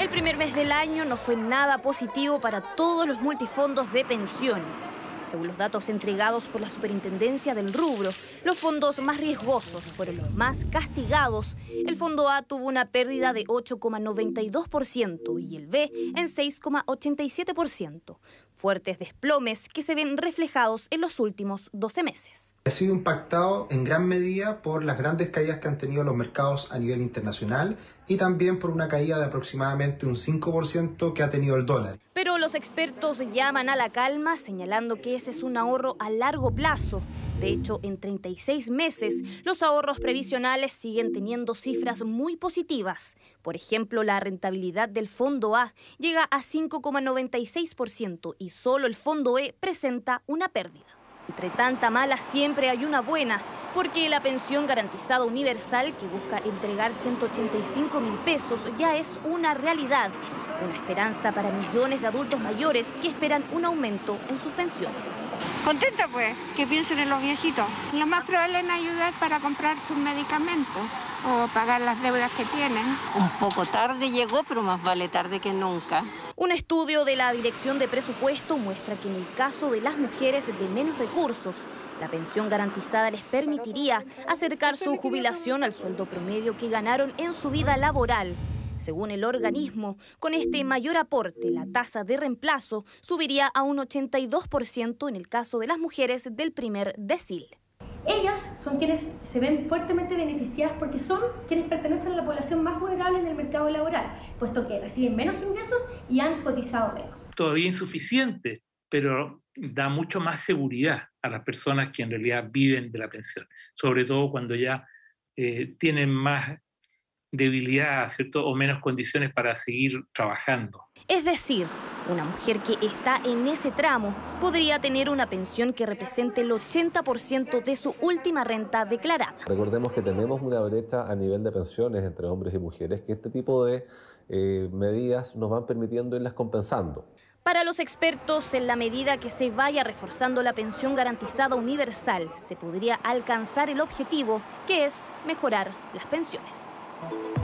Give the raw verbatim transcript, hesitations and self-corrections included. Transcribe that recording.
El primer mes del año no fue nada positivo para todos los multifondos de pensiones. Según los datos entregados por la Superintendencia del rubro, los fondos más riesgosos fueron los más castigados. El fondo A tuvo una pérdida de ocho coma noventa y dos por ciento y el B en seis coma ochenta y siete por ciento. Fuertes desplomes que se ven reflejados en los últimos doce meses. Ha sido impactado en gran medida por las grandes caídas que han tenido los mercados a nivel internacional y también por una caída de aproximadamente un cinco por ciento que ha tenido el dólar. Pero los expertos llaman a la calma, señalando que ese es un ahorro a largo plazo. De hecho, en treinta y seis meses, los ahorros previsionales siguen teniendo cifras muy positivas. Por ejemplo, la rentabilidad del fondo A llega a cinco coma noventa y seis por ciento y solo el fondo E presenta una pérdida. Entre tanta mala siempre hay una buena, porque la pensión garantizada universal, que busca entregar ciento ochenta y cinco mil pesos, ya es una realidad. Una esperanza para millones de adultos mayores que esperan un aumento en sus pensiones. Contenta pues, que piensen en los viejitos. Lo más probable es ayudar para comprar sus medicamentos o pagar las deudas que tienen. Un poco tarde llegó, pero más vale tarde que nunca. Un estudio de la Dirección de Presupuesto muestra que en el caso de las mujeres de menos recursos, la pensión garantizada les permitiría acercar su jubilación al sueldo promedio que ganaron en su vida laboral. Según el organismo, con este mayor aporte, la tasa de reemplazo subiría a un ochenta y dos por ciento en el caso de las mujeres del primer decil. Ellas son quienes se ven fuertemente beneficiadas porque son quienes pertenecen a la población más vulnerable en el mercado laboral, puesto que reciben menos ingresos y han cotizado menos. Todavía insuficiente, pero da mucho más seguridad a las personas que en realidad viven de la pensión, sobre todo cuando ya eh, tienen más debilidad, ¿cierto? O menos condiciones para seguir trabajando. Es decir, una mujer que está en ese tramo podría tener una pensión que represente el ochenta por ciento de su última renta declarada. Recordemos que tenemos una brecha a nivel de pensiones entre hombres y mujeres, que este tipo de eh, medidas nos van permitiendo irlas compensando. Para los expertos, en la medida que se vaya reforzando la pensión garantizada universal, se podría alcanzar el objetivo, que es mejorar las pensiones.